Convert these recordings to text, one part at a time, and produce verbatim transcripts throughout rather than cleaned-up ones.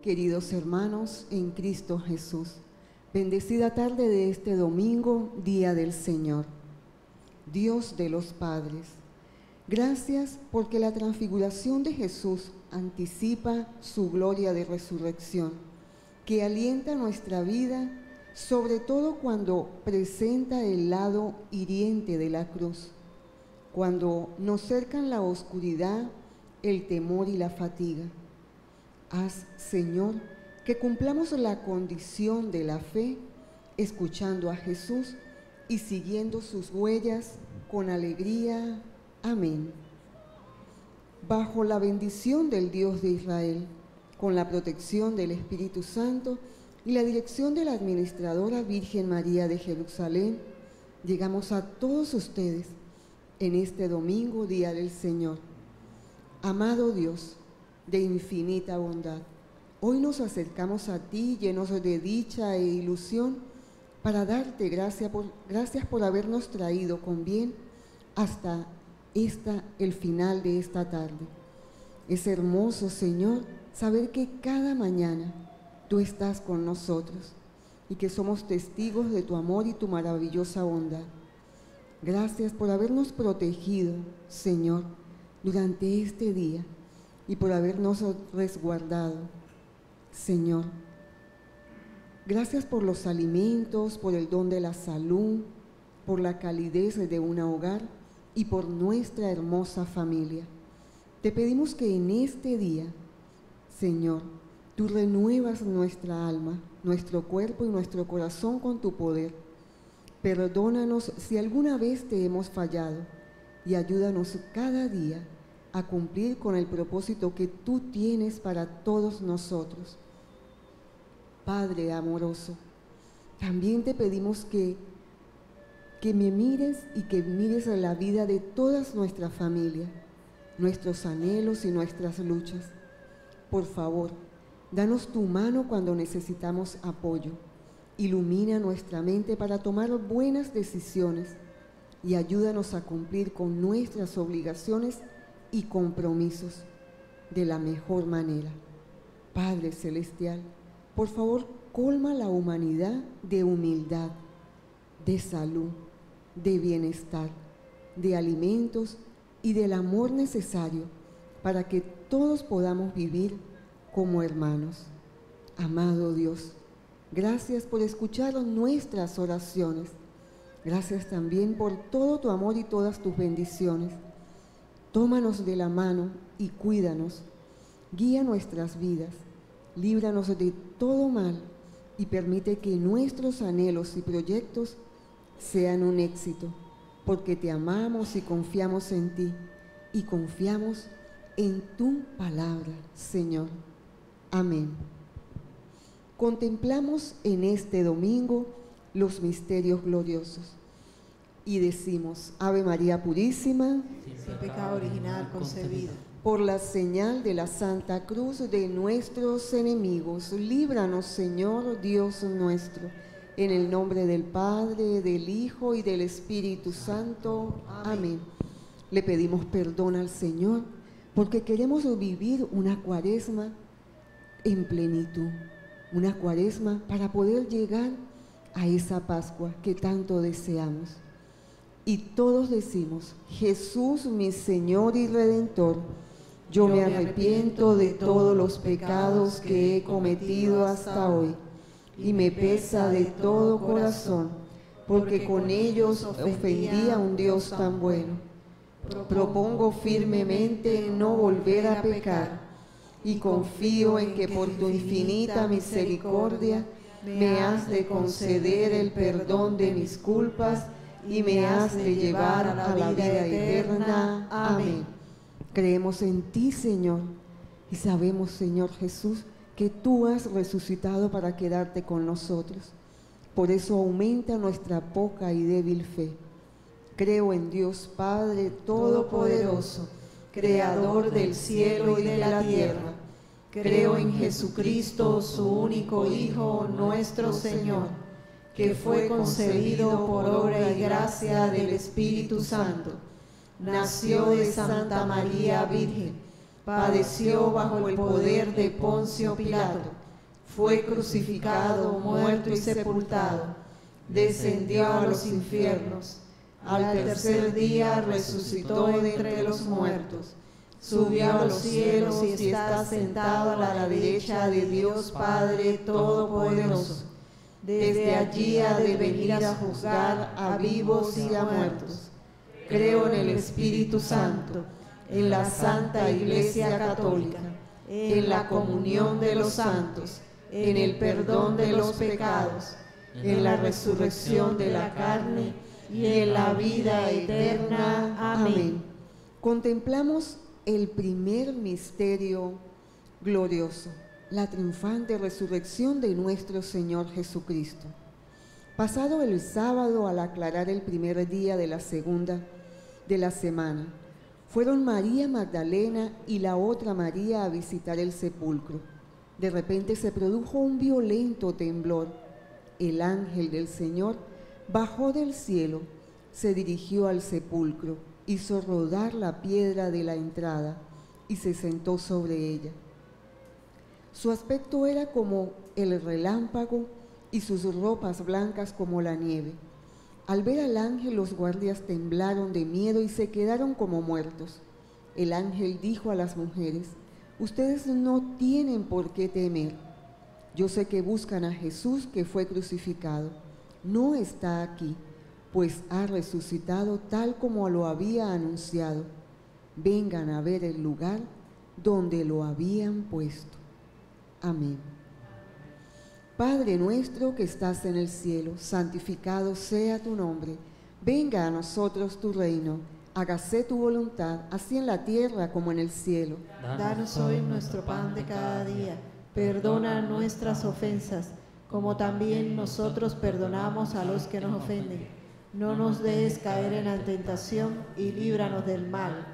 queridos hermanos en Cristo Jesús. Bendecida tarde de este domingo, Día del Señor. Dios de los Padres, gracias porque la transfiguración de Jesús anticipa su gloria de resurrección, que alienta nuestra vida, sobre todo cuando presenta el lado hiriente de la cruz, cuando nos cercan la oscuridad, el temor y la fatiga. Haz, Señor, que cumplamos la condición de la fe, escuchando a Jesús y siguiendo sus huellas con alegría. Amén. Bajo la bendición del Dios de Israel, con la protección del Espíritu Santo y la dirección de la Administradora Virgen María de Jerusalén, llegamos a todos ustedes en este domingo, Día del Señor. Amado Dios, de infinita bondad, hoy nos acercamos a ti llenos de dicha e ilusión para darte gracias por, gracias por habernos traído con bien hasta esta, el final de esta tarde. Es hermoso, Señor, saber que cada mañana tú estás con nosotros y que somos testigos de tu amor y tu maravillosa bondad. Gracias por habernos protegido, Señor, durante este día y por habernos resguardado, Señor. Gracias por los alimentos, por el don de la salud, por la calidez de un hogar y por nuestra hermosa familia. Te pedimos que en este día, Señor, tú renuevas nuestra alma, nuestro cuerpo y nuestro corazón con tu poder. Perdónanos si alguna vez te hemos fallado y ayúdanos cada día a cumplir con el propósito que tú tienes para todos nosotros. Padre amoroso, también te pedimos que, que me mires y que mires la vida de toda nuestra familia, nuestros anhelos y nuestras luchas. Por favor, danos tu mano cuando necesitamos apoyo. Ilumina nuestra mente para tomar buenas decisiones y ayúdanos a cumplir con nuestras obligaciones y compromisos de la mejor manera. Padre Celestial, por favor, colma la humanidad de humildad, de salud, de bienestar, de alimentos y del amor necesario para que todos podamos vivir como hermanos. Amado Dios, gracias por escuchar nuestras oraciones. Gracias también por todo tu amor y todas tus bendiciones. Tómanos de la mano y cuídanos. Guía nuestras vidas. Líbranos de todo mal y permite que nuestros anhelos y proyectos sean un éxito, porque te amamos y confiamos en ti y confiamos en tu palabra, Señor. Amén. Contemplamos en este domingo los misterios gloriosos y decimos: Ave María Purísima, sin pecado original concebida. Por la señal de la Santa Cruz de nuestros enemigos, líbranos, Señor Dios nuestro, en el nombre del Padre, del Hijo y del Espíritu Santo. Amén. Amén. Le pedimos perdón al Señor porque queremos vivir una cuaresma en plenitud, una cuaresma para poder llegar a esa Pascua que tanto deseamos. Y todos decimos: Jesús, mi Señor y Redentor, yo me arrepiento de todos los pecados que he cometido hasta hoy, y me pesa de todo corazón, porque con ellos ofendí a un Dios tan bueno. Propongo firmemente no volver a pecar, y confío en que por tu infinita misericordia me has de conceder el perdón de mis culpas y me has de llevar a la vida eterna. Amén. Creemos en ti, Señor, y sabemos, Señor Jesús, que tú has resucitado para quedarte con nosotros. Por eso aumenta nuestra poca y débil fe. Creo en Dios Padre Todopoderoso, Creador del cielo y de la tierra. Creo en Jesucristo, su único Hijo, nuestro Señor, que fue concebido por obra y gracia del Espíritu Santo. Nació de Santa María Virgen, padeció bajo el poder de Poncio Pilato, fue crucificado, muerto y sepultado, descendió a los infiernos, al tercer día resucitó de entre los muertos, subió a los cielos y está sentado a la derecha de Dios Padre Todopoderoso. Desde allí ha de venir a juzgar a vivos y a muertos. Creo en el Espíritu Santo, en la Santa Iglesia Católica, en la comunión de los santos, en el perdón de los pecados, en la resurrección de la carne y en la vida eterna. Amén. Contemplamos el primer misterio glorioso, la triunfante resurrección de nuestro Señor Jesucristo. Pasado el sábado, al aclarar el primer día de la segunda de la semana, fueron María Magdalena y la otra María a visitar el sepulcro. De repente se produjo un violento temblor. El ángel del Señor bajó del cielo, se dirigió al sepulcro, hizo rodar la piedra de la entrada y se sentó sobre ella. Su aspecto era como el relámpago y sus ropas blancas como la nieve. Al ver al ángel, los guardias temblaron de miedo y se quedaron como muertos. El ángel dijo a las mujeres: ustedes no tienen por qué temer. Yo sé que buscan a Jesús, que fue crucificado. No está aquí, pues ha resucitado tal como lo había anunciado. Vengan a ver el lugar donde lo habían puesto. Amén. Padre nuestro que estás en el cielo, santificado sea tu nombre. Venga a nosotros tu reino. Hágase tu voluntad, así en la tierra como en el cielo. Danos hoy nuestro pan de cada día. Perdona nuestras ofensas, como también nosotros perdonamos a los que nos ofenden. No nos dejes caer en la tentación y líbranos del mal.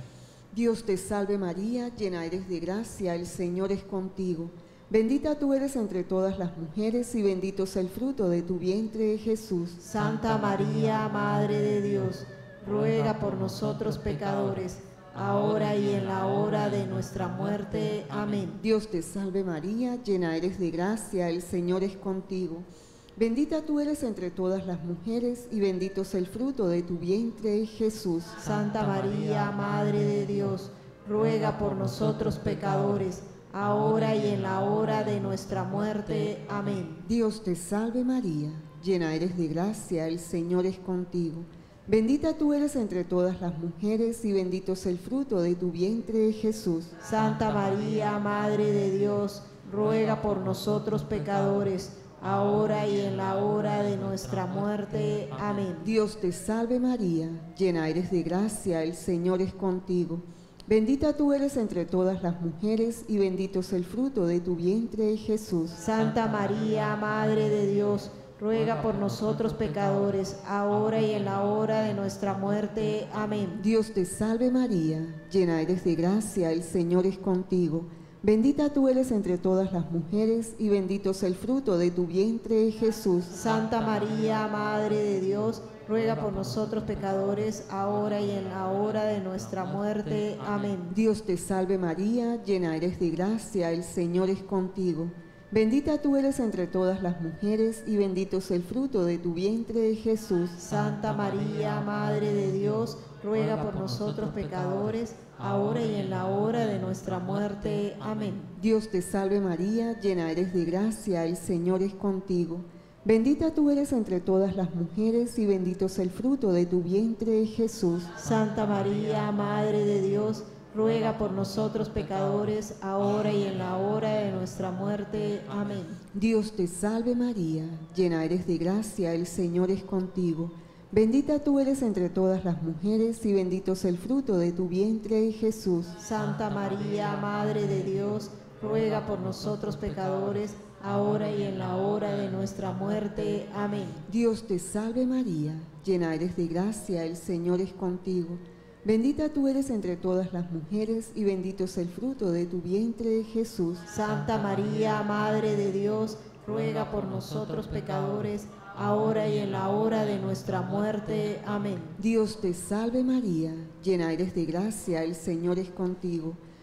Dios te salve María, llena eres de gracia, el Señor es contigo. Bendita tú eres entre todas las mujeres y bendito es el fruto de tu vientre, Jesús. Santa María, Madre de Dios, ruega por nosotros pecadores, ahora y en la hora de nuestra muerte. Amén. Dios te salve María, llena eres de gracia, el Señor es contigo. Bendita tú eres entre todas las mujeres y bendito es el fruto de tu vientre, Jesús. Santa María, Madre de Dios, ruega por nosotros pecadores, ahora y en la hora de nuestra muerte. Amén. Dios te salve María, llena eres de gracia, el Señor es contigo. Bendita tú eres entre todas las mujeres y bendito es el fruto de tu vientre, Jesús. Santa María, Madre de Dios, ruega por nosotros pecadores, ahora y en la hora de nuestra muerte. Amén. Dios te salve María, llena eres de gracia, el Señor es contigo. Bendita tú eres entre todas las mujeres y bendito es el fruto de tu vientre, Jesús. Santa María, Madre de Dios, ruega por nosotros pecadores, ahora y en la hora de nuestra muerte. Amén. Dios te salve María, llena eres de gracia, el Señor es contigo. Bendita tú eres entre todas las mujeres y bendito es el fruto de tu vientre, Jesús. Santa María, Madre de Dios, ruega por nosotros pecadores, ahora y en la hora de nuestra muerte. Amén. Dios te salve María, llena eres de gracia, el Señor es contigo. Bendita tú eres entre todas las mujeres y bendito es el fruto de tu vientre, Jesús. Santa María, Madre de Dios, ruega por nosotros pecadores, ahora y en la hora de nuestra muerte. Amén. Dios te salve María, llena eres de gracia, el Señor es contigo. Bendita tú eres entre todas las mujeres y bendito es el fruto de tu vientre, Jesús. Santa María, Madre de Dios, ruega por nosotros pecadores, ahora y en la hora de nuestra muerte. Amén. Dios te salve María, llena eres de gracia, el Señor es contigo. Bendita tú eres entre todas las mujeres y bendito es el fruto de tu vientre, Jesús. Santa María, Madre de Dios, ruega por nosotros pecadores, ahora y en la hora de nuestra muerte. Amén. Dios te salve María, llena eres de gracia, el Señor es contigo. Bendita tú eres entre todas las mujeres y bendito es el fruto de tu vientre, Jesús. Santa María, Madre de Dios, ruega por nosotros pecadores, ahora y en la hora de nuestra muerte. Amén. Dios te salve María, llena eres de gracia, el Señor es contigo.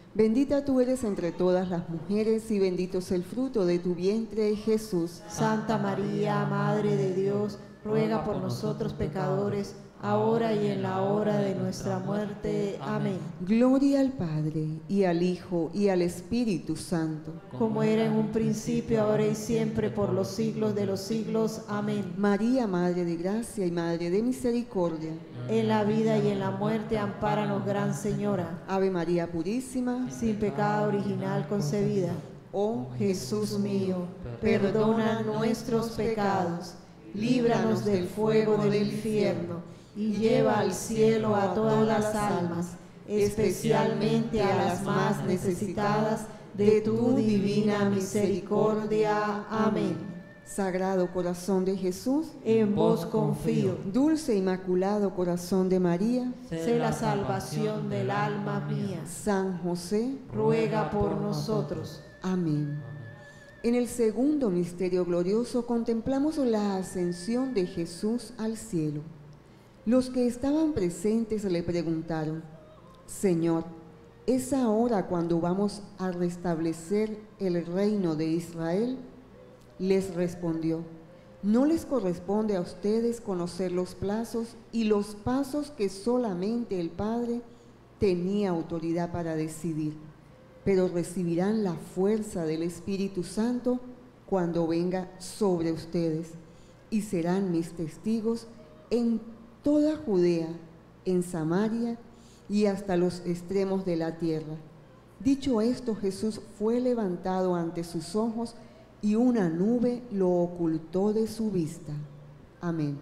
Bendita tú eres entre todas las mujeres y bendito es el fruto de tu vientre, Jesús. Santa María, Madre de Dios, ruega por nosotros pecadores, ahora y en la hora de nuestra muerte. Amén. Gloria al Padre, y al Hijo, y al Espíritu Santo. Como era en un principio, ahora y siempre, por los siglos de los siglos. Amén. María, Madre de Gracia y Madre de Misericordia. En la vida y en la muerte, ampáranos, Gran Señora. Ave María Purísima, sin pecado original concebida. oh Jesús mío, perdona nuestros pecados, líbranos del fuego del infierno, y lleva al cielo a todas las almas, especialmente a las más necesitadas de tu divina misericordia. Amén. Sagrado Corazón de Jesús, en vos confío. Dulce Inmaculado Corazón de María, sé la salvación del alma mía. San José, ruega por nosotros. Amén. En el segundo misterio glorioso contemplamos la ascensión de Jesús al cielo. Los que estaban presentes le preguntaron: Señor, ¿es ahora cuando vamos a restablecer el reino de Israel? Les respondió: no les corresponde a ustedes conocer los plazos y los pasos que solamente el Padre tenía autoridad para decidir, pero recibirán la fuerza del Espíritu Santo cuando venga sobre ustedes, y serán mis testigos en toda Judea, en Samaria y hasta los extremos de la tierra. Dicho esto, Jesús fue levantado ante sus ojos y una nube lo ocultó de su vista. Amén.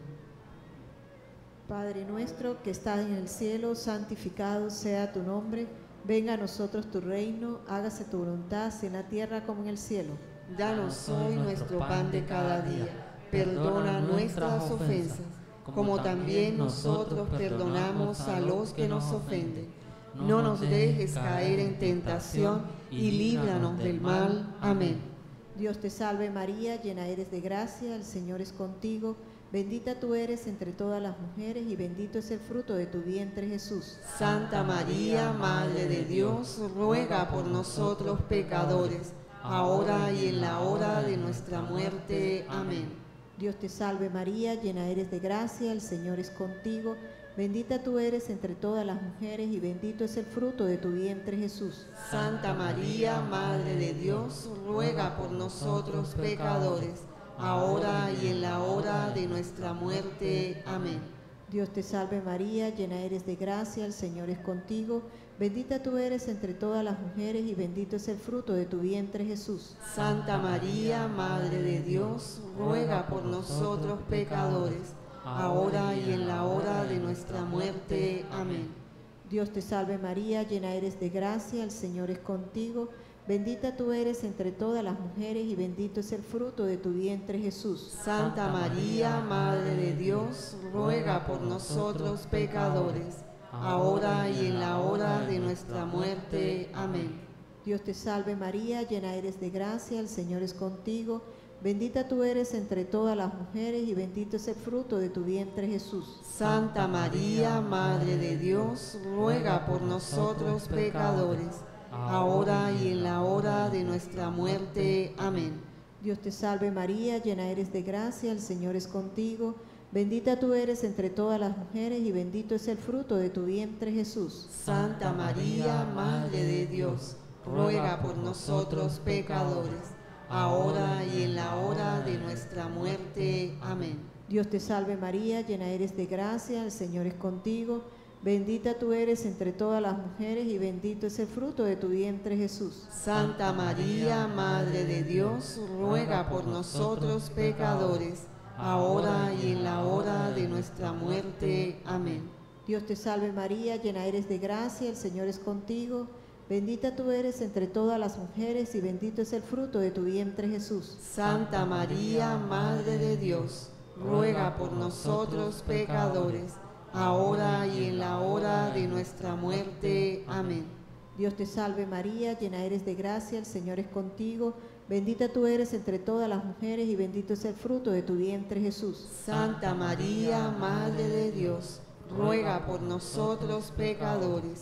Padre nuestro que estás en el cielo, santificado sea tu nombre. Venga a nosotros tu reino, hágase tu voluntad, en la tierra como en el cielo. Danos hoy nuestro pan de cada día. Perdona nuestras ofensas, como también nosotros perdonamos a los que nos ofenden. No nos dejes caer en tentación y líbranos del mal. Amén. Dios te salve María, llena eres de gracia, el Señor es contigo. Bendita tú eres entre todas las mujeres y bendito es el fruto de tu vientre, Jesús. Santa María, Madre de Dios, ruega por nosotros pecadores, ahora y en la hora de nuestra muerte. Amén. Dios te salve María, llena eres de gracia, el Señor es contigo. Bendita tú eres entre todas las mujeres y bendito es el fruto de tu vientre, Jesús. Santa María, Madre de Dios, ruega por nosotros pecadores, ahora y en la hora de nuestra muerte. Amén. Dios te salve María, llena eres de gracia, el Señor es contigo. Bendita tú eres entre todas las mujeres y bendito es el fruto de tu vientre, Jesús. Santa María, Madre de Dios, ruega por nosotros pecadores, ahora y en la hora de nuestra muerte. Amén. Dios te salve María, llena eres de gracia, el Señor es contigo. Bendita tú eres entre todas las mujeres y bendito es el fruto de tu vientre, Jesús. Santa María, Madre de Dios, ruega por nosotros pecadores, ahora y en la hora de nuestra muerte. Amén. Dios te salve María, llena eres de gracia, el Señor es contigo. Bendita tú eres entre todas las mujeres y bendito es el fruto de tu vientre, Jesús. Santa María, Madre de Dios, ruega por nosotros pecadores, ahora y en la hora de nuestra muerte. Amén. Dios te salve María, llena eres de gracia, el Señor es contigo. Bendita tú eres entre todas las mujeres y bendito es el fruto de tu vientre, Jesús. Santa María, Madre de Dios, ruega por nosotros pecadores, ahora y en la hora de nuestra muerte. Amén. Dios te salve María, llena eres de gracia, el Señor es contigo. Bendita tú eres entre todas las mujeres y bendito es el fruto de tu vientre, Jesús. Santa María, Madre de Dios, ruega por nosotros pecadores, ahora y en la hora de nuestra muerte. Amén. Dios te salve María, llena eres de gracia, el Señor es contigo. Bendita tú eres entre todas las mujeres y bendito es el fruto de tu vientre, Jesús. Santa María, Madre de Dios, ruega por nosotros pecadores, ahora y en la hora de nuestra muerte. Amén. Dios te salve María, llena eres de gracia, el Señor es contigo. Bendita tú eres entre todas las mujeres y bendito es el fruto de tu vientre, Jesús. Santa María, Madre de Dios, ruega por nosotros pecadores,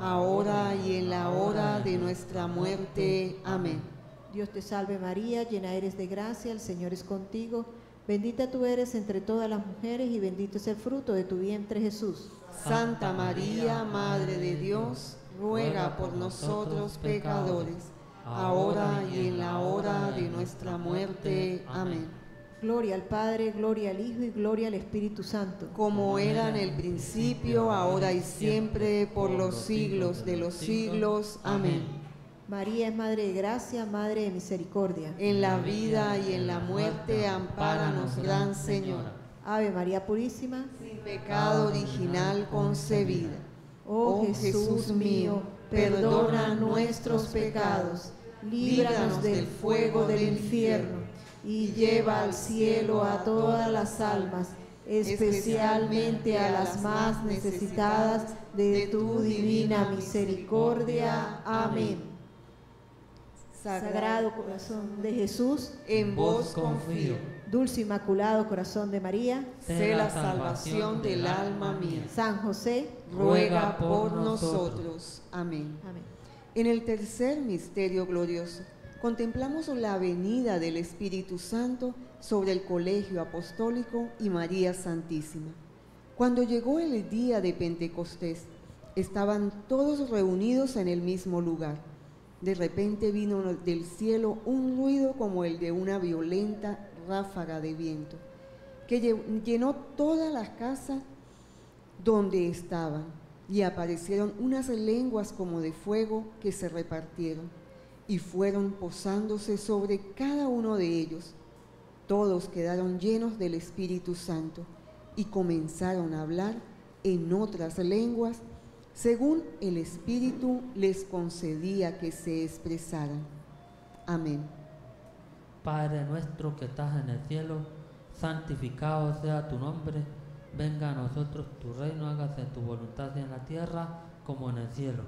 ahora y en la hora de nuestra muerte. Amén. Dios te salve María, llena eres de gracia, el Señor es contigo. Bendita tú eres entre todas las mujeres y bendito es el fruto de tu vientre Jesús. Santa María, Madre de Dios, ruega por nosotros pecadores, ahora y en la hora de nuestra muerte. Amén. Gloria al Padre, gloria al Hijo y gloria al Espíritu Santo. Como era en el principio, ahora y siempre, por los siglos de los siglos. Amén. María es Madre de gracia, Madre de misericordia. En la vida y en la muerte, ampáranos, Gran Señora. Ave María Purísima, sin pecado original concebida. Oh Jesús mío, perdona nuestros pecados, líbranos del fuego del infierno y lleva al cielo a todas las almas, especialmente a las más necesitadas de tu divina misericordia. Amén. Sagrado corazón de Jesús, en vos confío. Dulce Inmaculado Corazón de María, sé la salvación del alma mía. San José, ruega por nosotros. Amén. Amén. En el tercer misterio glorioso, contemplamos la venida del Espíritu Santo sobre el colegio apostólico y María Santísima. Cuando llegó el día de Pentecostés, estaban todos reunidos en el mismo lugar. De repente vino del cielo un ruido como el de una violenta ráfaga de viento, que llenó toda la casa donde estaban, y aparecieron unas lenguas como de fuego que se repartieron, y fueron posándose sobre cada uno de ellos. Todos quedaron llenos del Espíritu Santo, y comenzaron a hablar en otras lenguas, según el Espíritu les concedía que se expresaran. Amén. Padre nuestro que estás en el cielo, santificado sea tu nombre, venga a nosotros tu reino, hágase tu voluntad en la tierra como en el cielo.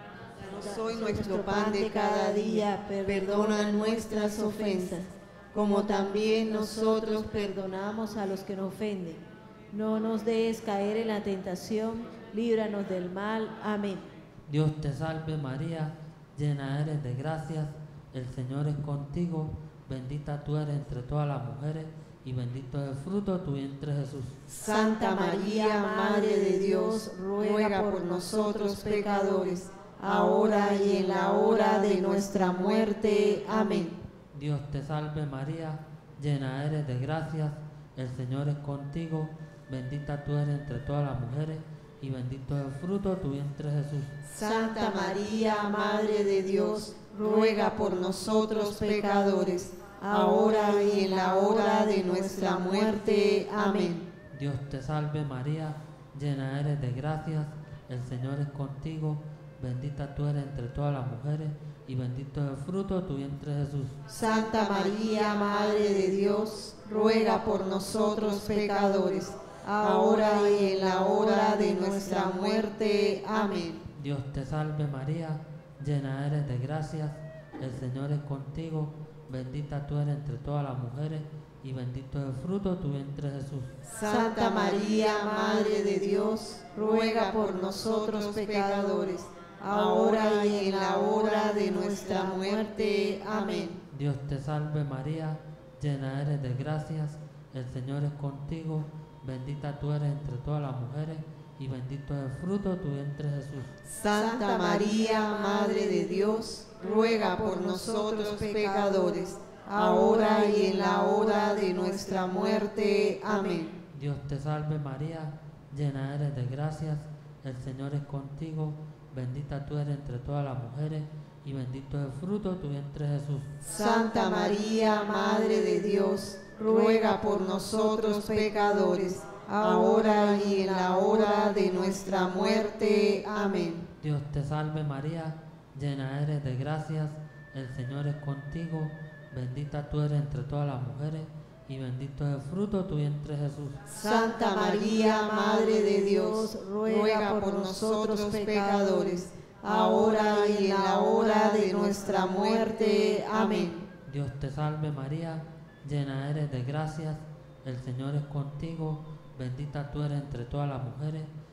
Danos hoy nuestro pan de cada día, perdona nuestras ofensas, como también nosotros perdonamos a los que nos ofenden. No nos dejes caer en la tentación, líbranos del mal. Amén. Dios te salve María, llena eres de gracias, el Señor es contigo, bendita tú eres entre todas las mujeres y bendito es el fruto de tu vientre Jesús. Santa María, Madre de Dios, ruega por nosotros pecadores, ahora y en la hora de nuestra muerte. Amén. Dios te salve María, llena eres de gracias, el Señor es contigo, bendita tú eres entre todas las mujeres y bendito es el fruto de tu vientre Jesús. Santa María, Madre de Dios, ruega por nosotros pecadores, ahora y en la hora de nuestra muerte. Amén. Dios te salve María, llena eres de gracias, el Señor es contigo, bendita tú eres entre todas las mujeres y bendito es el fruto de tu vientre Jesús. Santa María, Madre de Dios, ruega por nosotros pecadores, ahora y en la hora de nuestra muerte. Amén. Dios te salve María, llena eres de gracias, el Señor es contigo, bendita tú eres entre todas las mujeres y bendito es el fruto de tu vientre Jesús. Santa María, Madre de Dios, ruega por nosotros pecadores, ahora y en la hora de nuestra muerte. Amén. Dios te salve María, llena eres de gracias, el Señor es contigo, bendita tú eres entre todas las mujeres y bendito es el fruto de tu vientre Jesús. Santa María, Madre de Dios, ruega por nosotros pecadores, ahora y en la hora de nuestra muerte. Amén. Dios te salve María, llena eres de gracias, el Señor es contigo, bendita tú eres entre todas las mujeres y bendito es el fruto de tu vientre Jesús. Santa María, Madre de Dios, ruega por nosotros pecadores, ahora y en la hora de nuestra muerte. Amén. Dios te salve María, llena eres de gracias, el Señor es contigo, bendita tú eres entre todas las mujeres y bendito es el fruto de tu vientre Jesús. Santa María, Madre de Dios, ruega por nosotros pecadores, ahora y en la hora de nuestra muerte. Amén. Dios te salve María, llena eres de gracias, el Señor es contigo, bendita tú eres entre todas las mujeres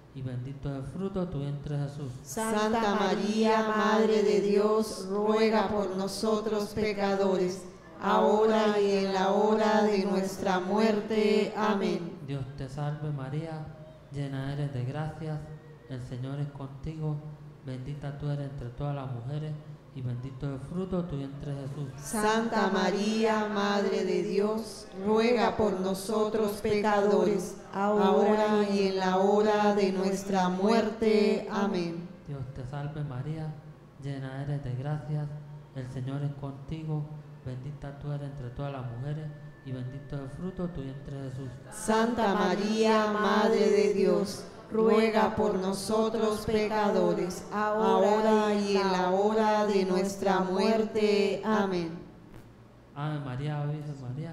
y bendito es el fruto de tu vientre Jesús. Santa María, Madre de Dios, ruega por nosotros pecadores, ahora y en la hora de nuestra muerte. Amén. Dios te salve María, llena eres de gracia, el Señor es contigo, bendita tú eres entre todas las mujeres, y bendito es el fruto de tu vientre Jesús. Santa María, Madre de Dios, ruega por nosotros pecadores, ahora y en la hora de nuestra muerte. Amén. Dios te salve María, llena eres de gracia, el Señor es contigo, bendita tú eres entre todas las mujeres, y bendito es el fruto de tu vientre Jesús. Santa María, Madre de Dios, ruega por nosotros pecadores, ahora y en la hora de nuestra muerte. Amén. Ave María, Virgen María.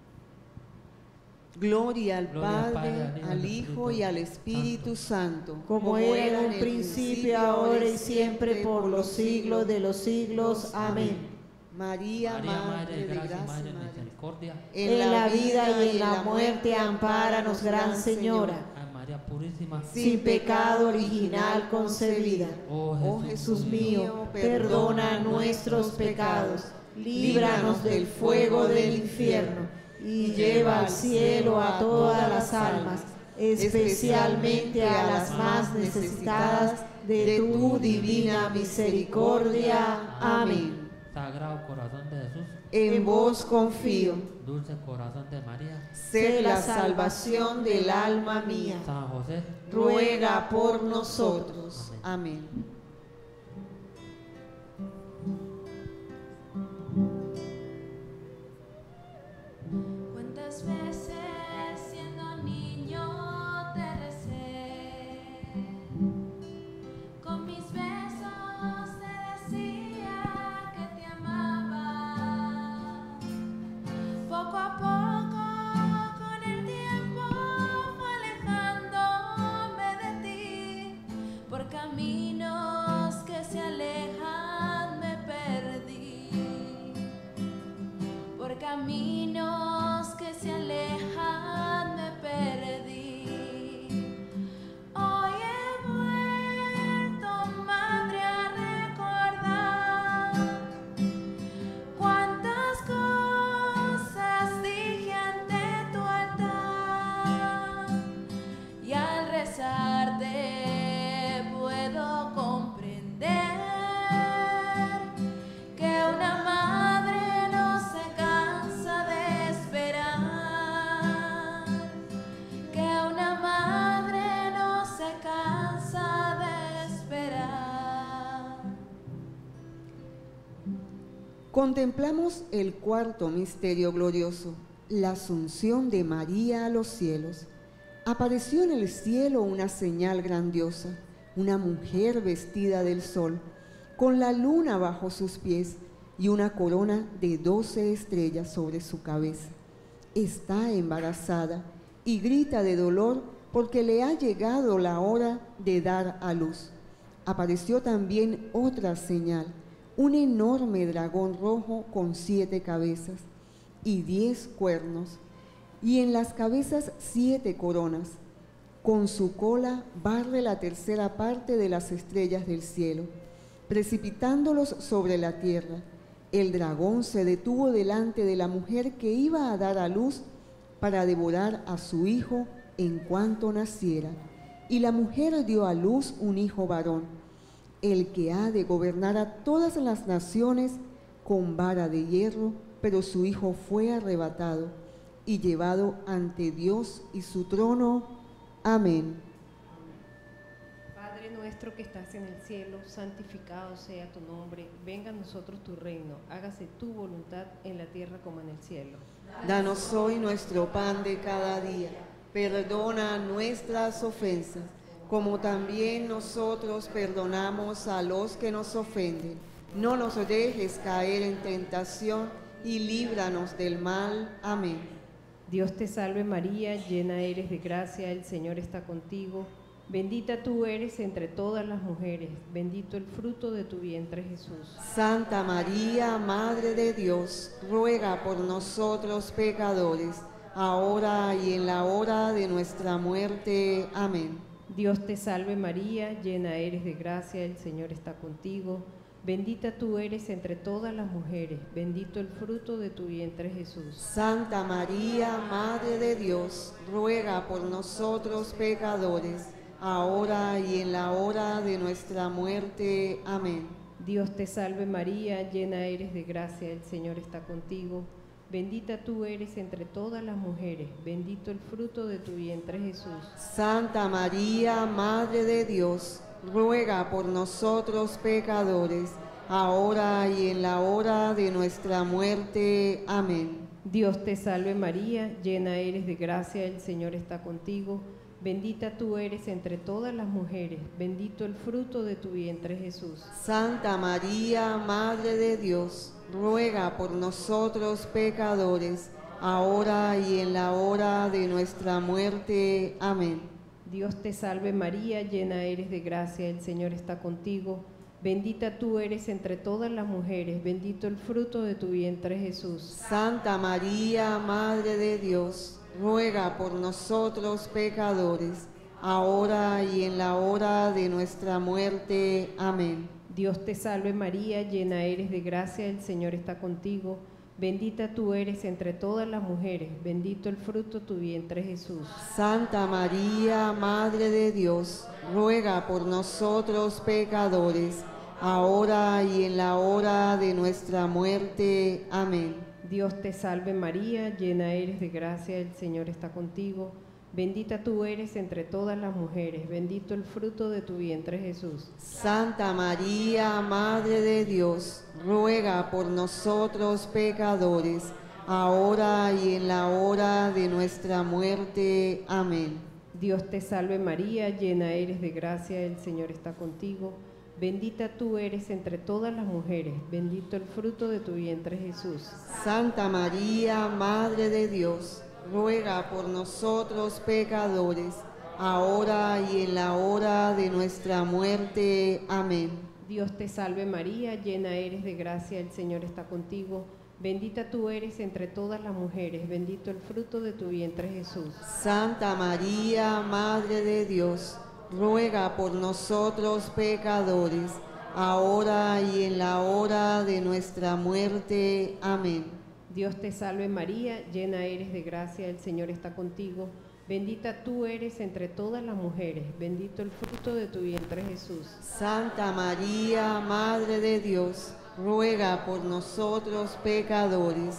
Gloria al Gloria al Padre, Padre, al Hijo y al Espíritu Santo, Como era en el principio, ahora y siempre, por los siglos de los siglos. Amén. María, María, Madre de gracia, Madre de Madre. misericordia. En la vida y en la muerte, ampáranos, Gran Señora. Ave María purísima. Sin pecado original concebida. Oh Oh Jesús, Jesús mío, perdona nuestros pecados, líbranos del fuego del infierno y lleva al cielo a todas las almas, especialmente a las más necesitadas de tu divina misericordia. Amén. Sagrado corazón de Jesús, En vos confío, dulce corazón de María, sé la salvación del alma mía. San José, Ruega por nosotros. Amén. ¿Cuántas veces siendo niño te recé? Con mis besos te decía que te amaba. Poco a poco, con el tiempo, fue alejándome de ti. Por caminos que se alejan me perdí. Por caminos que se alejan me perdí. Hoy he vuelto, madre, a recordar cuántas cosas dije ante tu altar, y al rezarte puedo comprender que una madre no se cansa de esperar, que una madre no se cansa de esperar. Contemplamos el cuarto misterio glorioso, la asunción de María a los cielos. Apareció en el cielo una señal grandiosa, una mujer vestida del sol, con la luna bajo sus pies y una corona de doce estrellas sobre su cabeza. Está embarazada y grita de dolor porque le ha llegado la hora de dar a luz. Apareció también otra señal, un enorme dragón rojo con siete cabezas y diez cuernos, y en las cabezas siete coronas. Con su cola barre la tercera parte de las estrellas del cielo, precipitándolos sobre la tierra. El dragón se detuvo delante de la mujer que iba a dar a luz para devorar a su hijo en cuanto naciera. Y la mujer dio a luz un hijo varón, el que ha de gobernar a todas las naciones con vara de hierro, pero su hijo fue arrebatado y llevado ante Dios y su trono. Amén. Padre nuestro que estás en el cielo, santificado sea tu nombre, venga a nosotros tu reino, hágase tu voluntad en la tierra como en el cielo. Danos hoy nuestro pan de cada día, perdona nuestras ofensas, como también nosotros perdonamos a los que nos ofenden. No nos dejes caer en tentación y líbranos del mal. Amén. Dios te salve María, llena eres de gracia, el Señor está contigo. Bendita tú eres entre todas las mujeres, bendito el fruto de tu vientre Jesús. Santa María, Madre de Dios, ruega por nosotros pecadores, ahora y en la hora de nuestra muerte. Amén. Dios te salve María, llena eres de gracia, el Señor está contigo. Bendita tú eres entre todas las mujeres, bendito el fruto de tu vientre Jesús. Santa María, Madre de Dios, ruega por nosotros pecadores, ahora y en la hora de nuestra muerte. Amén. Dios te salve María, llena eres de gracia, el Señor está contigo. Bendita tú eres entre todas las mujeres, bendito el fruto de tu vientre Jesús. Santa María, Madre de Dios, ruega por nosotros pecadores, ahora y en la hora de nuestra muerte. Amén. Dios te salve María, llena eres de gracia, el Señor está contigo. Bendita tú eres entre todas las mujeres, bendito el fruto de tu vientre Jesús. Santa María, Madre de Dios, ruega por nosotros pecadores, ahora y en la hora de nuestra muerte. Amén. Dios te salve María, llena eres de gracia, el Señor está contigo. Bendita tú eres entre todas las mujeres, bendito el fruto de tu vientre Jesús. Santa María, Madre de Dios, ruega por nosotros pecadores, ahora y en la hora de nuestra muerte. Amén. Dios te salve María, llena eres de gracia, el Señor está contigo. Bendita tú eres entre todas las mujeres, bendito el fruto de tu vientre Jesús. Santa María, Madre de Dios, ruega por nosotros pecadores, ahora y en la hora de nuestra muerte. Amén. Dios te salve María, llena eres de gracia, el Señor está contigo. Bendita tú eres entre todas las mujeres, bendito el fruto de tu vientre Jesús. Santa María, Madre de Dios, ruega por nosotros pecadores, ahora y en la hora de nuestra muerte. Amén. Dios te salve María, llena eres de gracia, el Señor está contigo. Bendita tú eres entre todas las mujeres, bendito el fruto de tu vientre Jesús. Santa María, Madre de Dios, ruega por nosotros pecadores, ahora y en la hora de nuestra muerte. Amén. Dios te salve María, llena eres de gracia, el Señor está contigo. Bendita tú eres entre todas las mujeres, bendito el fruto de tu vientre Jesús. Santa María, Madre de Dios, ruega por nosotros pecadores, ahora y en la hora de nuestra muerte. Amén. Dios te salve María, llena eres de gracia, el Señor está contigo. Bendita tú eres entre todas las mujeres, bendito el fruto de tu vientre Jesús. Santa María, Madre de Dios, ruega por nosotros pecadores,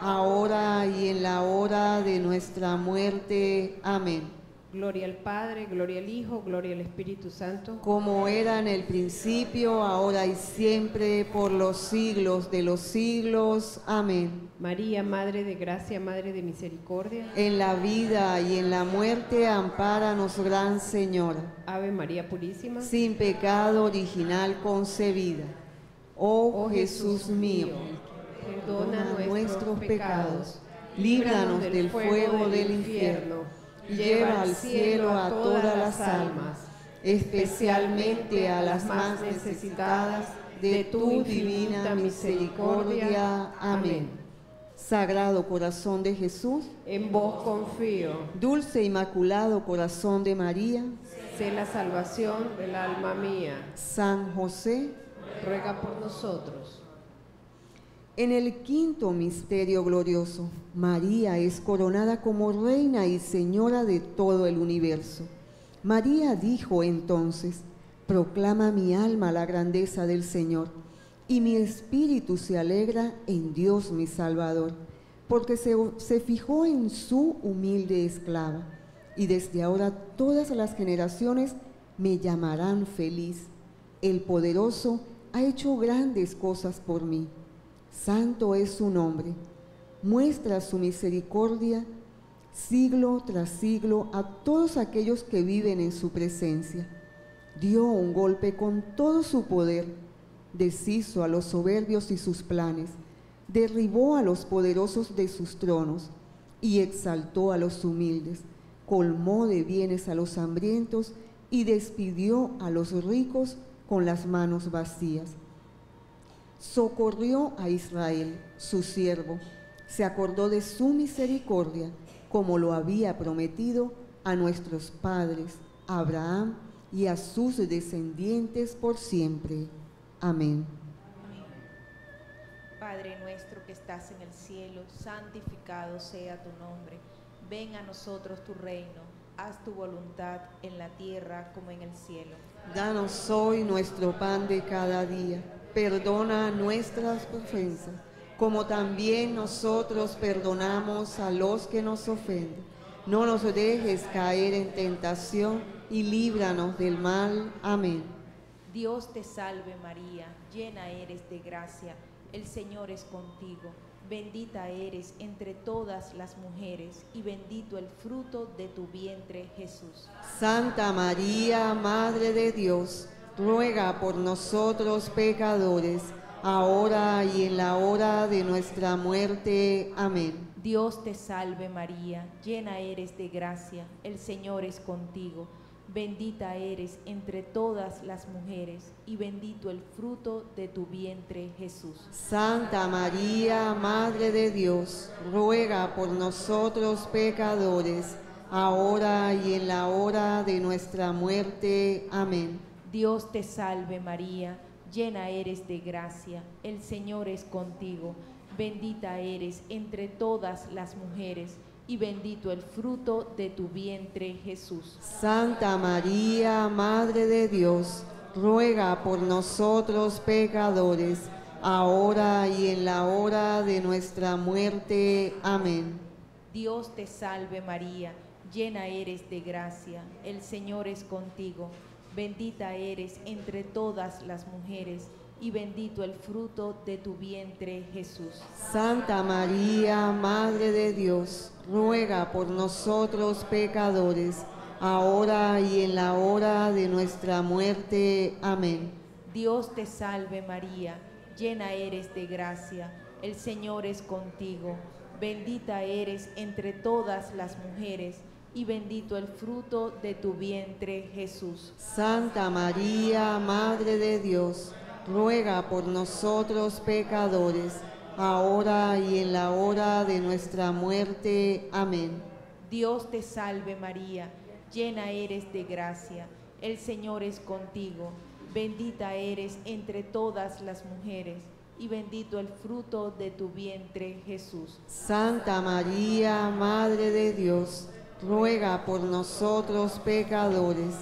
ahora y en la hora de nuestra muerte. Amén. Gloria al Padre, gloria al Hijo, gloria al Espíritu Santo. Como era en el principio, ahora y siempre, por los siglos de los siglos. Amén. María, Madre de Gracia, Madre de Misericordia. En la vida y en la muerte, ampáranos, Gran Señora. Ave María Purísima. Sin pecado original concebida. Oh, Oh Jesús mío, perdona nuestros pecados, líbranos del fuego del infierno y lleva al cielo a todas las almas, especialmente a las más necesitadas de tu divina misericordia. Amén. Sagrado Corazón de Jesús, en vos confío. Dulce Inmaculado Corazón de María, Sé la salvación del alma mía. San José, Ruega por nosotros. en el quinto misterio glorioso, María es coronada como reina y señora de todo el universo. María dijo entonces: proclama mi alma la grandeza del Señor, y mi espíritu se alegra en Dios mi Salvador, porque se, se fijó en su humilde esclava, y desde ahora todas las generaciones me llamarán feliz. El poderoso ha hecho grandes cosas por mí. Santo es su nombre. Muestra su misericordia siglo tras siglo a todos aquellos que viven en su presencia. Dio un golpe con todo su poder, deshizo a los soberbios y sus planes, derribó a los poderosos de sus tronos y exaltó a los humildes, colmó de bienes a los hambrientos y despidió a los ricos con las manos vacías. Socorrió a Israel, su siervo, se acordó de su misericordia, como lo había prometido a nuestros padres, a Abraham y a sus descendientes por siempre. Amén. Padre nuestro que estás en el cielo, santificado sea tu nombre. Venga a nosotros tu reino. Haz tu voluntad en la tierra como en el cielo. Danos hoy nuestro pan de cada día. Perdona nuestras ofensas, como también nosotros perdonamos a los que nos ofenden. No nos dejes caer en tentación y líbranos del mal. Amén. Dios te salve María, llena eres de gracia, el Señor es contigo. Bendita eres entre todas las mujeres y bendito el fruto de tu vientre, Jesús. Santa María, Madre de Dios, ruega por nosotros pecadores, ahora y en la hora de nuestra muerte. Amén. Dios te salve María, llena eres de gracia, el Señor es contigo. Bendita eres entre todas las mujeres y bendito el fruto de tu vientre, Jesús. Santa María, Madre de Dios, ruega por nosotros pecadores, ahora y en la hora de nuestra muerte. Amén. Dios te salve María, llena eres de gracia, el Señor es contigo. Bendita eres entre todas las mujeres y bendito el fruto de tu vientre, Jesús. Santa María, Madre de Dios, ruega por nosotros pecadores, ahora y en la hora de nuestra muerte. Amén. Dios te salve María, llena eres de gracia, el Señor es contigo. Bendita eres entre todas las mujeres y bendito el fruto de tu vientre, Jesús. Santa María, Madre de Dios, ruega por nosotros pecadores, ahora y en la hora de nuestra muerte. Amén. Dios te salve María, llena eres de gracia, el Señor es contigo. Bendita eres entre todas las mujeres y bendito el fruto de tu vientre, Jesús. Santa María, Madre de Dios, ruega por nosotros pecadores, ahora y en la hora de nuestra muerte. Amén. Dios te salve María, llena eres de gracia, el Señor es contigo. Bendita eres entre todas las mujeres y bendito el fruto de tu vientre, Jesús. Santa María, Madre de Dios, ruega por nosotros pecadores,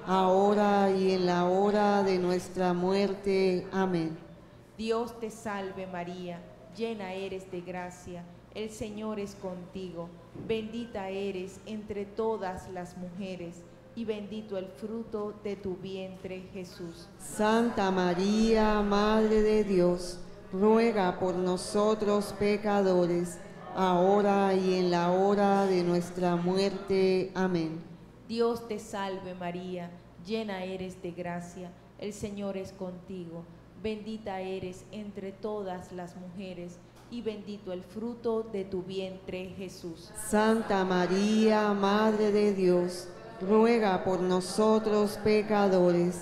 ahora y en la hora de nuestra muerte. Amén. Dios te salve María, llena eres de gracia, el Señor es contigo. Bendita eres entre todas las mujeres y bendito el fruto de tu vientre, Jesús. Santa María, Madre de Dios, ruega por nosotros pecadores, ahora y en la hora de nuestra muerte. Amén. Dios te salve María, llena eres de gracia, el Señor es contigo. Bendita eres entre todas las mujeres y bendito el fruto de tu vientre, Jesús. Santa María, Madre de Dios, ruega por nosotros pecadores,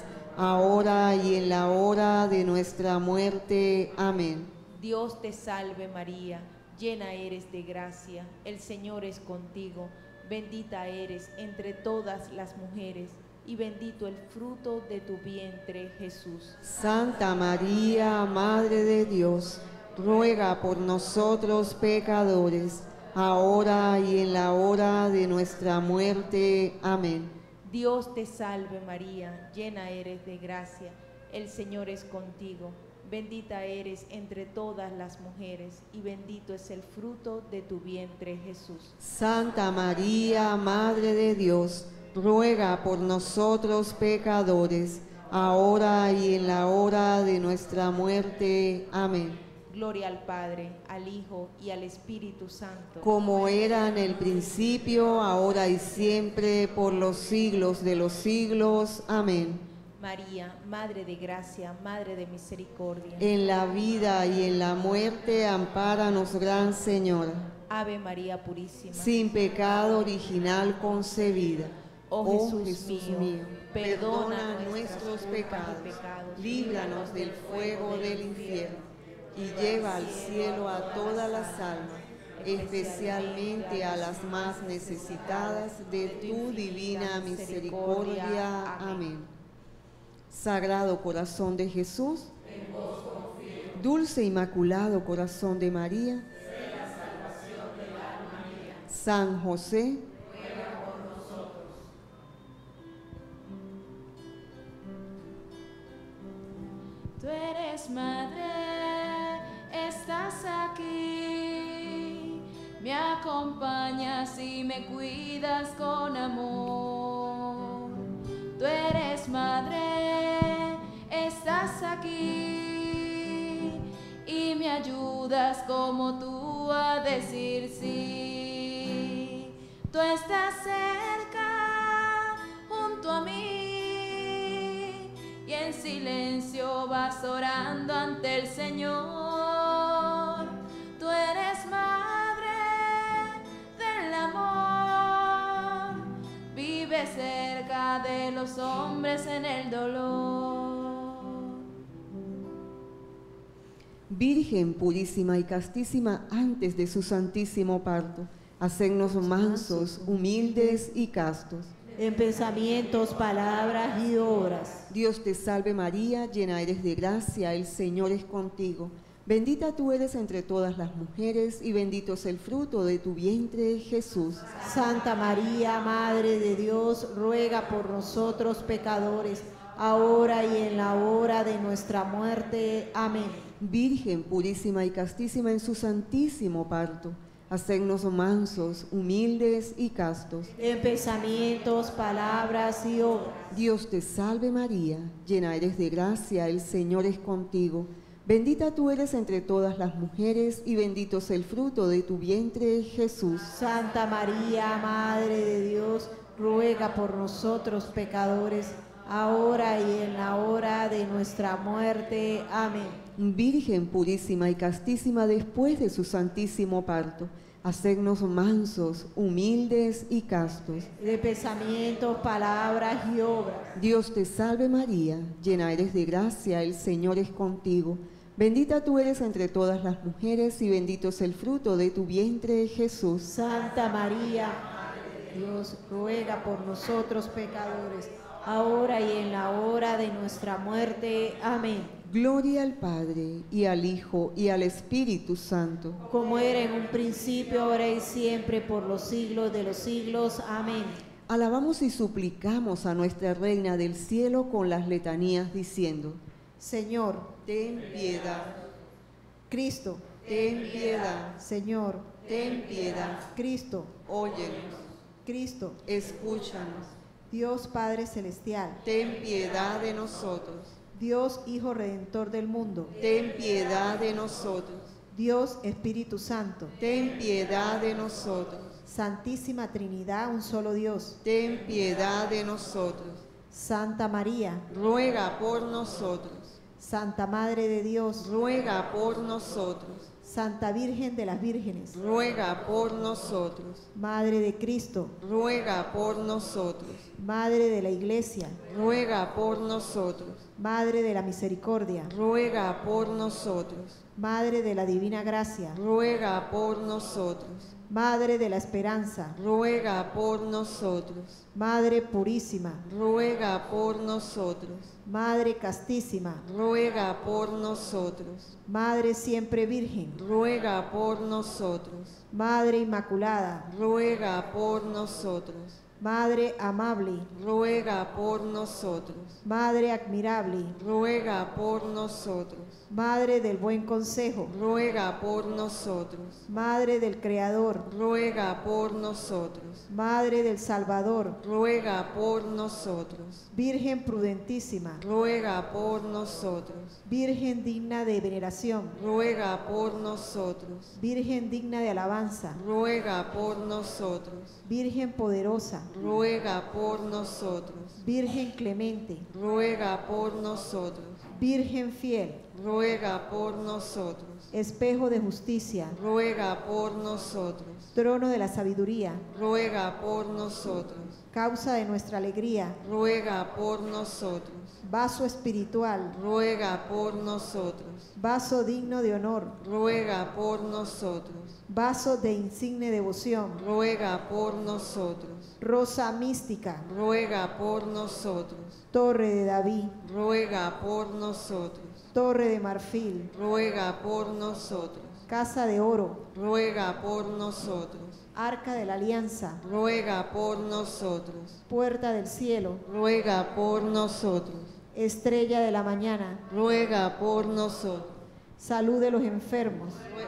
ahora y en la hora de nuestra muerte. Amén. Dios te salve María, llena eres de gracia, el Señor es contigo. Bendita eres entre todas las mujeres y bendito el fruto de tu vientre, Jesús. Santa María, Madre de Dios, ruega por nosotros pecadores, ahora y en la hora de nuestra muerte. Amén. Dios te salve María, llena eres de gracia, el Señor es contigo. Bendita eres entre todas las mujeres y bendito es el fruto de tu vientre, Jesús. Santa María, Madre de Dios, ruega por nosotros pecadores, ahora y en la hora de nuestra muerte. Amén. Gloria al Padre, al Hijo y al Espíritu Santo. Como era en el principio, ahora y siempre, por los siglos de los siglos. Amén. María, Madre de Gracia, Madre de Misericordia. En la vida y en la muerte, ampáranos, Gran Señora. Ave María Purísima. Sin pecado original concebida. Oh Jesús, Jesús mío, mío, perdona perdona nuestros nuestros pecados, pecados, líbranos del fuego del infierno y lleva al cielo a todas las almas, especialmente a las más necesitadas de tu divina misericordia. Amén. Sagrado Corazón de Jesús, dulce Inmaculado Corazón de María, San José, tú eres madre, estás aquí, me acompañas y me cuidas con amor. Tú eres madre, estás aquí y me ayudas como tú a decir sí. Tú estás cerca junto a mí y en silencio vas orando ante el Señor. Tú eres madre del amor, vive cerca de los hombres en el dolor. Virgen purísima y castísima antes de su santísimo parto, hacednos mansos, humildes y castos. En pensamientos, palabras y obras. Dios te salve María, llena eres de gracia, el Señor es contigo. Bendita tú eres entre todas las mujeres y bendito es el fruto de tu vientre, Jesús. Santa María, Madre de Dios, ruega por nosotros pecadores, ahora y en la hora de nuestra muerte. Amén. Virgen purísima y castísima en su santísimo parto, hacednos mansos, humildes y castos. En pensamientos, palabras y obras. Dios te salve María, llena eres de gracia, el Señor es contigo. Bendita tú eres entre todas las mujeres y bendito es el fruto de tu vientre, Jesús. Santa María, Madre de Dios, ruega por nosotros pecadores, ahora y en la hora de nuestra muerte. Amén. Virgen purísima y castísima después de su santísimo parto, hacednos mansos, humildes y castos. De pensamientos, palabras y obras. Dios te salve María, llena eres de gracia, el Señor es contigo. Bendita tú eres entre todas las mujeres y bendito es el fruto de tu vientre, Jesús. Santa María, Madre de Dios, ruega por nosotros pecadores, ahora y en la hora de nuestra muerte. Amén. Gloria al Padre, y al Hijo, y al Espíritu Santo. Como era en un principio, ahora y siempre, por los siglos de los siglos. Amén. Alabamos y suplicamos a nuestra Reina del Cielo con las letanías diciendo: Señor, ten piedad. Cristo, Ten piedad. Señor, Ten piedad. Cristo, Óyenos. Cristo, Escúchanos. Dios Padre Celestial, Ten piedad de nosotros. Dios Hijo Redentor del mundo, Ten piedad de nosotros. Dios Espíritu Santo, Ten piedad de nosotros. Santísima Trinidad, un solo Dios. Ten piedad de nosotros. Santa María, Ruega por nosotros. Santa Madre de Dios, Ruega por nosotros. Santa Virgen de las Vírgenes, Ruega por nosotros. Madre de Cristo, Ruega por nosotros. Madre de la Iglesia, Ruega por nosotros. Madre de la Misericordia, Ruega por nosotros. Madre de la Divina Gracia, Ruega por nosotros. Madre de la Esperanza, Ruega por nosotros. Madre Purísima, Ruega por nosotros. Madre Castísima, Ruega por nosotros. Madre Siempre Virgen, Ruega por nosotros. Madre Inmaculada, Ruega por nosotros. Madre Amable, Ruega por nosotros. Madre Admirable, Ruega por nosotros. Madre del Buen Consejo, Ruega por nosotros. Madre del Creador, Ruega por nosotros. Madre del Salvador, Ruega por nosotros. Virgen prudentísima, Ruega por nosotros. Virgen digna de veneración, Ruega por nosotros. Virgen digna de alabanza, Ruega por nosotros. Virgen poderosa, Ruega por nosotros. Virgen clemente, Ruega por nosotros. Virgen fiel, Ruega por nosotros. espejo de justicia, Ruega por nosotros. trono de la sabiduría, Ruega por nosotros. causa de nuestra alegría, Ruega por nosotros. Vaso espiritual, ruega por nosotros. vaso digno de honor, Ruega por nosotros. vaso de insigne devoción, Ruega por nosotros. rosa mística, Ruega por nosotros. torre de David, Ruega por nosotros. torre de marfil, Ruega por nosotros. casa de oro, Ruega por nosotros. arca de la alianza, Ruega por nosotros. puerta del cielo, Ruega por nosotros. estrella de la mañana, Ruega por nosotros. salud de los enfermos,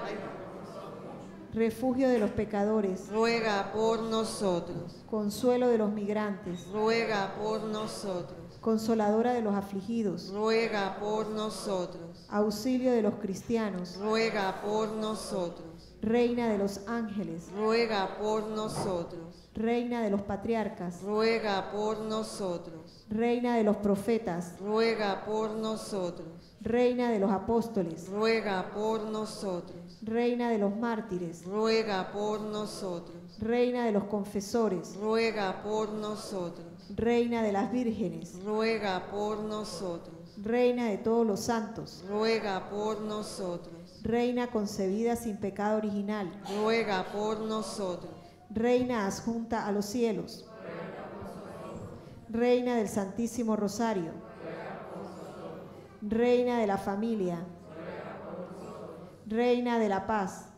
refugio de los pecadores, Ruega por nosotros. consuelo de los migrantes, Ruega por nosotros. consoladora de los afligidos, Ruega por nosotros. auxilio de los cristianos, Ruega por nosotros. reina de los ángeles, Ruega por nosotros. reina de los patriarcas, Ruega por nosotros. reina de los profetas, Ruega por nosotros. reina de los apóstoles, Ruega por nosotros. reina de los mártires, Ruega por nosotros. reina de los confesores, Ruega por nosotros. reina de las vírgenes, Ruega por nosotros. reina de todos los santos, Ruega por nosotros. reina concebida sin pecado original, Ruega por nosotros. reina adjunta a los cielos, reina del Santísimo Rosario, reina de la familia, reina de la paz,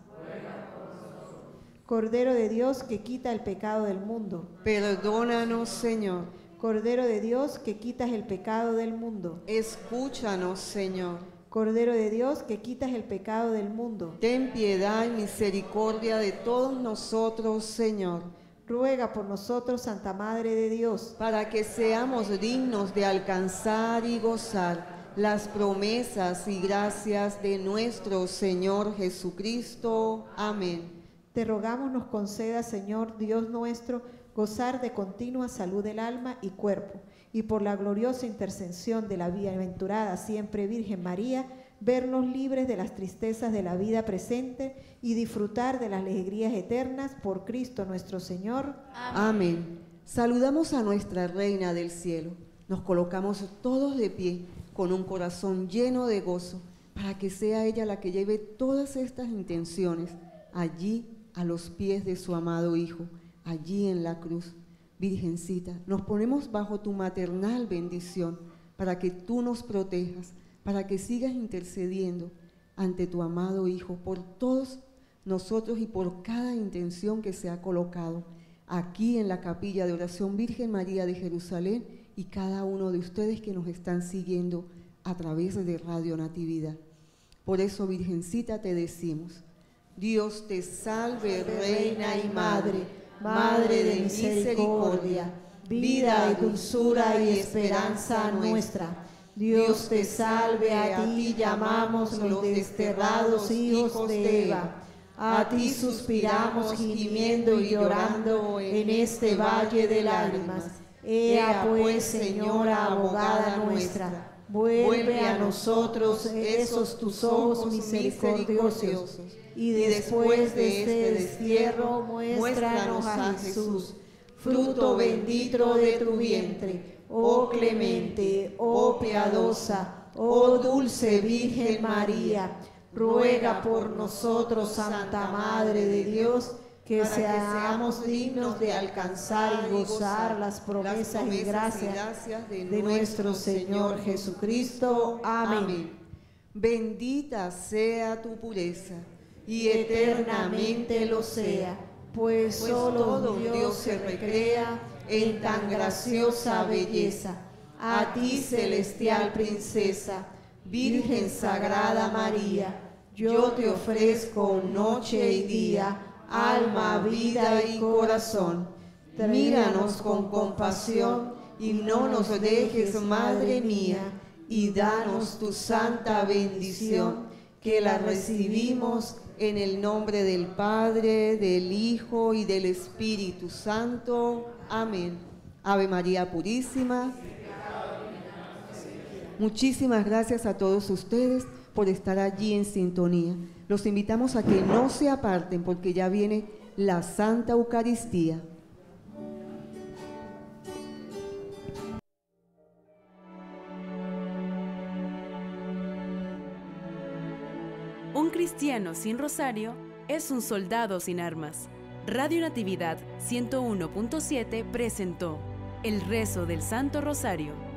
Cordero de Dios que quita el pecado del mundo, Perdónanos, Señor. Cordero de Dios que quitas el pecado del mundo, Escúchanos, Señor. Cordero de Dios que quitas el pecado del mundo, Ten piedad y misericordia de todos nosotros, Señor, ruega por nosotros, Santa Madre de Dios, para que seamos dignos de alcanzar y gozar las promesas y gracias de nuestro Señor Jesucristo. Amén. te rogamos nos conceda, Señor Dios nuestro, gozar de continua salud del alma y cuerpo, y por la gloriosa intercesión de la bienaventurada siempre Virgen María, vernos libres de las tristezas de la vida presente y disfrutar de las alegrías eternas por Cristo nuestro Señor. Amén. Saludamos a nuestra Reina del Cielo. Nos colocamos todos de pie con un corazón lleno de gozo para que sea ella la que lleve todas estas intenciones allí a los pies de su amado Hijo, allí en la cruz. Virgencita, nos ponemos bajo tu maternal bendición para que tú nos protejas, para que sigas intercediendo ante tu amado Hijo por todos nosotros y por cada intención que se ha colocado aquí en la capilla de oración Virgen María de Jerusalén y cada uno de ustedes que nos están siguiendo a través de Radio Natividad. Por eso, Virgencita, te decimos, Dios te salve, Reina y Madre, Madre de misericordia, vida y dulzura y esperanza nuestra. Dios te salve, a ti llamamos los desterrados hijos de Eva. A ti suspiramos gimiendo y llorando en este valle de lágrimas. Ea pues, Señora abogada nuestra, vuelve a nosotros esos tus ojos misericordiosos, y después de este destierro muéstranos a Jesús, fruto bendito de tu vientre. Oh clemente, oh piadosa, oh dulce Virgen María, ruega por nosotros, Santa Madre de Dios, que seamos dignos de alcanzar y gozar las promesas y gracias de nuestro Señor Jesucristo. Amén. Bendita sea tu pureza, Y eternamente lo sea, pues solo Dios se recrea en tan graciosa belleza. A ti, celestial princesa, Virgen Sagrada María, yo te ofrezco noche y día, alma, vida y corazón. Míranos con compasión y no nos dejes, Madre mía, y danos tu santa bendición, que la recibimos en el nombre del Padre, del Hijo y del Espíritu Santo. Amén. Ave María Purísima. Muchísimas gracias a todos ustedes por estar allí en sintonía. Los invitamos a que no se aparten porque ya viene la Santa Eucaristía. Un cristiano sin rosario es un soldado sin armas. Radio Natividad ciento uno punto siete presentó el rezo del Santo Rosario.